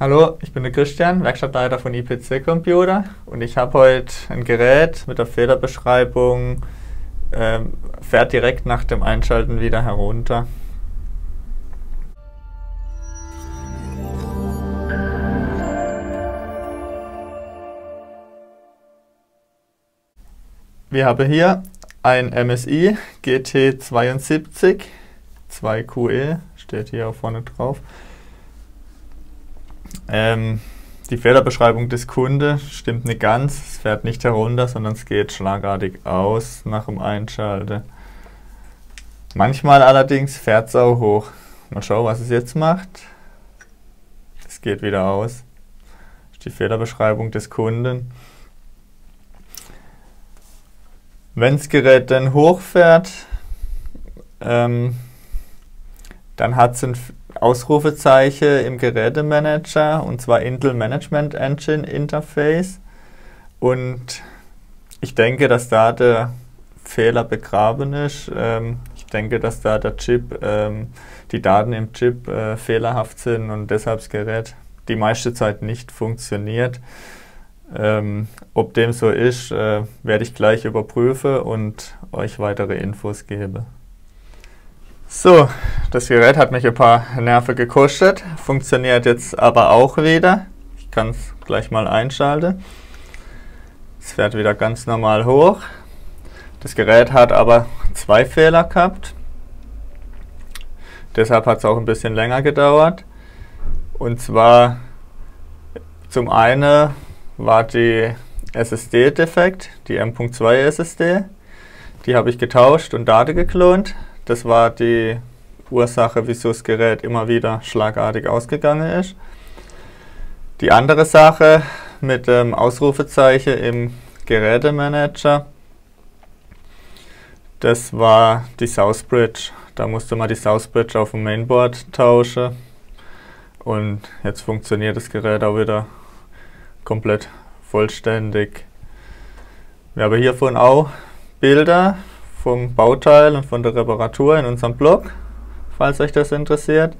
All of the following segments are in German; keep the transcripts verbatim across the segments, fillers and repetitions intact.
Hallo, ich bin der Christian, Werkstattleiter von I P C Computer, und ich habe heute ein Gerät mit der Fehlerbeschreibung, ähm, fährt direkt nach dem Einschalten wieder herunter. Wir haben hier ein M S I G T zweiundsiebzig zwei Q E, steht hier auch vorne drauf. Ähm, die Fehlerbeschreibung des Kunden stimmt nicht ganz, es fährt nicht herunter, sondern es geht schlagartig aus nach dem Einschalten. Manchmal allerdings fährt es auch hoch. Mal schauen, was es jetzt macht. Es geht wieder aus. Das ist die Fehlerbeschreibung des Kunden. Wenn das Gerät dann hochfährt, ähm, dann hat es ein Ausrufezeichen im Gerätemanager, und zwar Intel Management Engine Interface. Und ich denke, dass da der Fehler begraben ist. Ähm, ich denke, dass da der Chip, ähm, die Daten im Chip äh, fehlerhaft sind und deshalb das Gerät die meiste Zeit nicht funktioniert. Ähm, ob dem so ist, äh, werde ich gleich überprüfen und euch weitere Infos geben. So, das Gerät hat mich ein paar Nerven gekostet, funktioniert jetzt aber auch wieder. Ich kann es gleich mal einschalten. Es fährt wieder ganz normal hoch. Das Gerät hat aber zwei Fehler gehabt. Deshalb hat es auch ein bisschen länger gedauert. Und zwar zum einen war die S S D defekt, die M Punkt zwei S S D. Die habe ich getauscht und Daten geklont. Das war die Ursache, wieso das Gerät immer wieder schlagartig ausgegangen ist. Die andere Sache mit dem Ausrufezeichen im Gerätemanager, das war die Southbridge. Da musste man die Southbridge auf dem Mainboard tauschen. Und jetzt funktioniert das Gerät auch wieder komplett vollständig. Wir haben hiervon auch Bilder vom Bauteil und von der Reparatur in unserem Blog, falls euch das interessiert.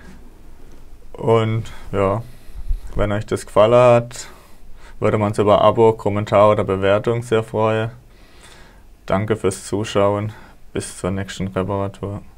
Und ja, wenn euch das gefallen hat, würde man uns über Abo, Kommentar oder Bewertung sehr freuen. Danke fürs Zuschauen. Bis zur nächsten Reparatur.